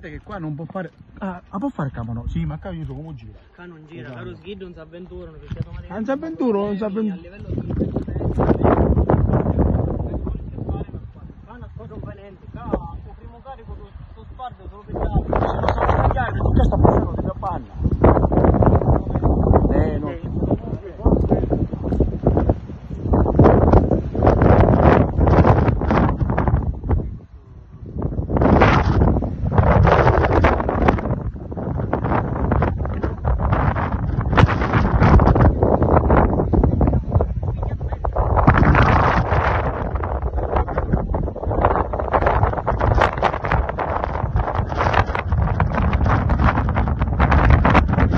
l'importante è che qua non può fare... Ah, può fare camo no? Sì, ma qua io so come gira. Qua non gira, caro Sghid non si avventurano perché Non si avventurano, non si avventurano.